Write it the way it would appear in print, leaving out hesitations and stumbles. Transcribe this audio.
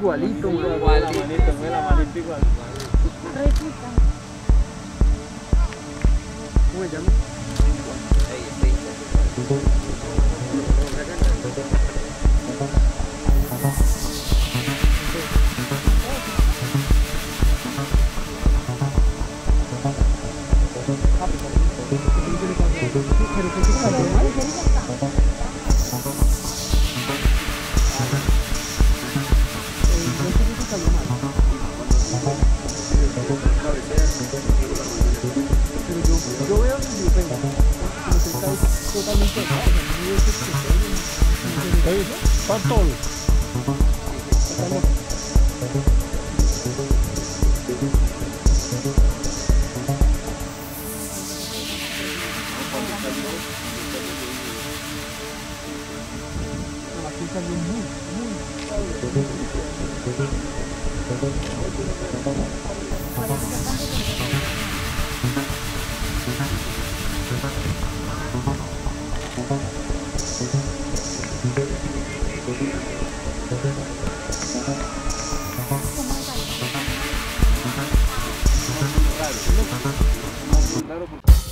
igualito, güey. La manito igual. Repita. ¿Cómo se llama? Yo veo que yo tengo totalmente Están todos. aquí salió muy Claro,